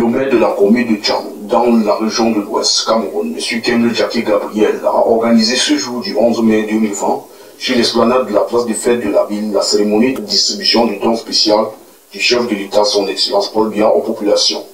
Le maire de la commune de Tcham, dans la région de l'Ouest Cameroun, M. Ken Jackie Gabriel, a organisé ce jour du 11 mai 2020 sur l'esplanade de la place des fêtes de la ville la cérémonie de distribution du don spécial du chef de l'État, son Excellence Paul Biya, aux populations.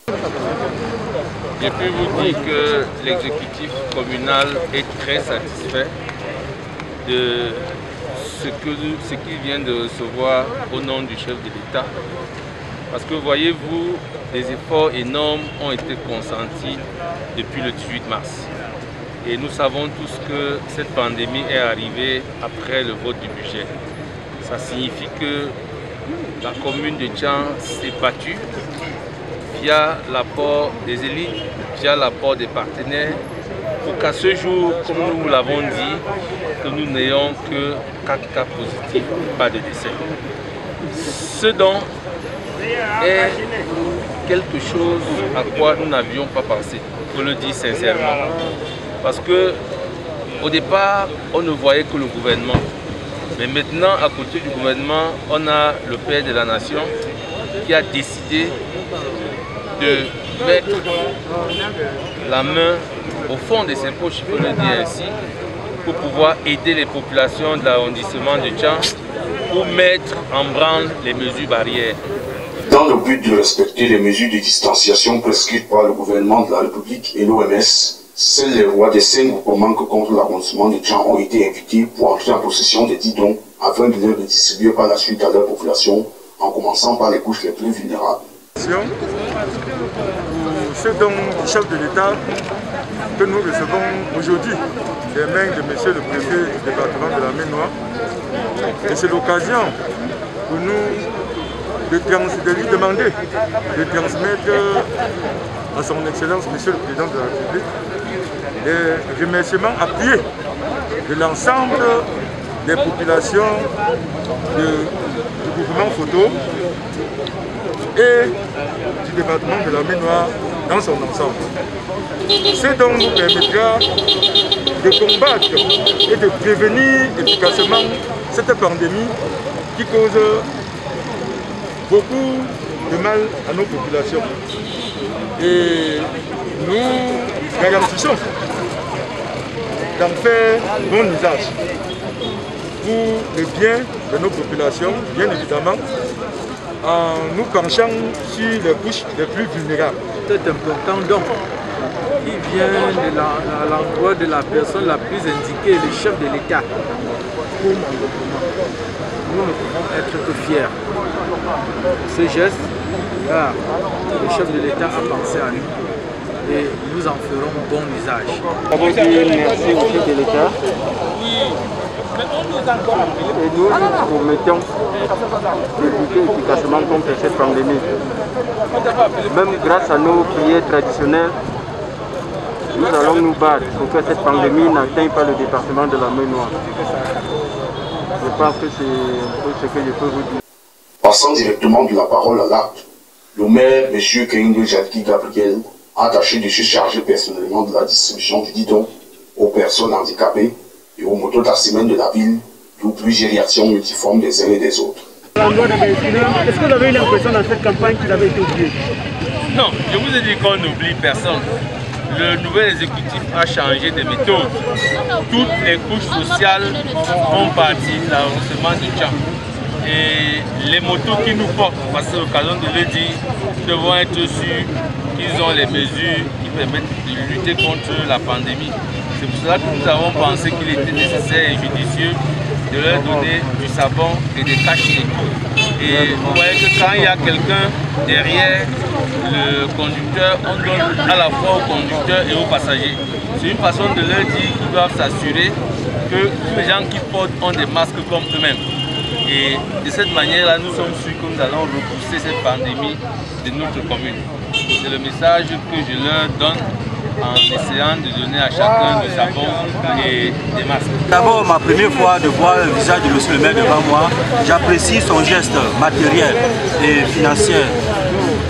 Je peux vous dire que l'exécutif communal est très satisfait de ce qu'il vient de recevoir au nom du chef de l'État. Parce que voyez-vous, des efforts énormes ont été consentis depuis le 18 mars. Et nous savons tous que cette pandémie est arrivée après le vote du budget. Ça signifie que la commune de Tcham s'est battue via l'apport des élites, via l'apport des partenaires, pour qu'à ce jour, comme nous l'avons dit, que nous n'ayons que 4 cas positifs, pas de décès. Ce don est quelque chose à quoi nous n'avions pas pensé, pour le dire sincèrement. Parce que au départ, on ne voyait que le gouvernement. Mais maintenant, à côté du gouvernement, on a le père de la nation qui a décidé de mettre la main au fond de ses poches, je peux le dire ainsi, pour pouvoir aider les populations de l'arrondissement de Tcham pour mettre en branle les mesures barrières. Dans le but de respecter les mesures de distanciation prescrites par le gouvernement de la République et l'OMS, seuls les rois des 5 groupements contre l'arrondissement de Tcham ont été invités pour entrer en possession des 10 dons afin de les redistribuer par la suite à leur population, en commençant par les couches les plus vulnérables. Ce don du chef de l'État que nous recevons aujourd'hui des mains de M. le préfet du département de la Maine-Noire. Et c'est l'occasion pour nous de lui demander de transmettre à son Excellence, M. le Président de la République, des remerciements appuyés de l'ensemble des populations du mouvement photo et du département de la Maine-Noire dans son ensemble. Ce dont nous permettra de combattre et de prévenir efficacement cette pandémie qui cause beaucoup de mal à nos populations. Et nous garantissons d'en faire bon usage pour le bien de nos populations, bien évidemment, en nous penchant sur les couches les plus vulnérables. C'est important donc, il vient de l'endroit de la personne la plus indiquée, le chef de l'État, pour mon document. Nous ne pouvons être que fiers de ce geste, car le chef de l'État a pensé à nous et nous en ferons bon usage. Nous avons dit merci au chef de l'État. Et nous nous promettons de lutter efficacement contre cette pandémie. Même grâce à nos prières traditionnelles, nous allons nous battre pour que cette pandémie n'atteigne pas le département de la Maine-Noire. Je pense que c'est un peu ce que je peux vous dire. Passant directement de la parole à l'acte, le maire, M. Ken Jackie Gabriel, a tâché de se charger personnellement de la distribution du guidon aux personnes handicapées et aux mototaximens de la ville, d'où plusieurs réactions multiformes des uns et des autres. Est-ce que vous avez eu l'impression dans cette campagne qu'il avait été oublié? Non, je vous ai dit qu'on n'oublie personne. Le nouvel exécutif a changé de méthode. Toutes les couches sociales font partie de l'arrondissement de Tcham. Et les motos qui nous portent, parce que c'est l'occasion de le dire, devront être sûrs qu'ils ont les mesures qui permettent de lutter contre la pandémie. C'est pour cela que nous avons pensé qu'il était nécessaire et judicieux de leur donner du savon et des cachets. Et vous voyez que quand il y a quelqu'un derrière le conducteur, on donne à la fois au conducteur et aux passagers. C'est une façon de leur dire qu'ils doivent s'assurer que tous les gens qui portent ont des masques comme eux-mêmes. Et de cette manière-là, nous sommes sûrs que nous allons repousser cette pandémie de notre commune. C'est le message que je leur donne en essayant de donner à chacun du savon et des masques. D'abord, ma première fois de voir le visage de monsieur le maire devant moi, j'apprécie son geste matériel et financier.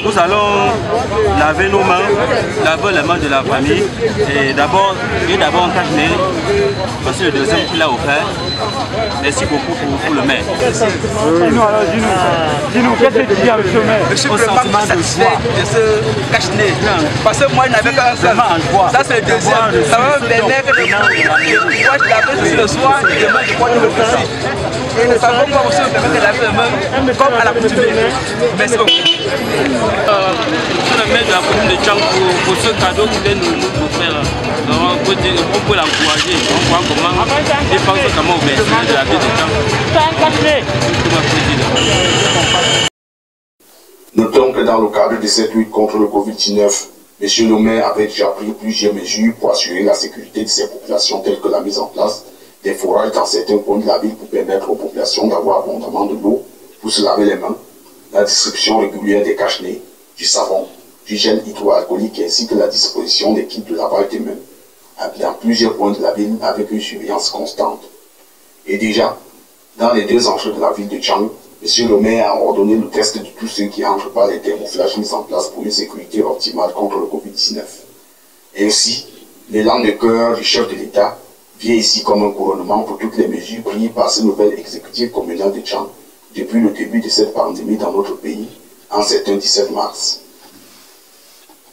nous allons laver nos mains, laver les mains de la famille. Et d'abord un cache-nez, parce que le deuxième qu'il a offert. Merci beaucoup pour le maire. Dis-nous, qu'est-ce que tu dis à M. le maire? Je suis vraiment satisfait de ce cache-nez. Parce que moi, je n'avais qu'un seul. Ça, c'est le deuxième. Ça va me permettre de pouvoir laver sur le soir et demain, je crois que je le fais. Et nous savons pas aussi me permettre de laver les mains comme à l'accoutumée. Merci beaucoup. Monsieur le maire de la commune de Tchang pour ce cadeau qu'il vient nous faire. On peut l'encourager. On voit comment il pense comment au maire de la ville de Tchang. Notons que dans le cadre de cette lutte contre le Covid-19, M. le maire avait déjà pris plusieurs mesures pour assurer la sécurité de ces populations, telles que la mise en place des forages dans certains coins de la ville pour permettre aux populations d'avoir abondamment de l'eau pour se laver les mains, la distribution régulière des cache-nez, du savon, du gel hydroalcoolique ainsi que la disposition des kits de lavage des mains dans plusieurs coins de la ville avec une surveillance constante. Et déjà, dans les 2 entrées de la ville de Tchang, M. le maire a ordonné le test de tous ceux qui entrent par les thermoflages mis en place pour une sécurité optimale contre le Covid-19. Ainsi, l'élan de cœur du chef de l'État vient ici comme un couronnement pour toutes les mesures prises par ce nouvel exécutif communal de Tchang depuis le début de cette pandémie dans notre pays, en certain 17 mars.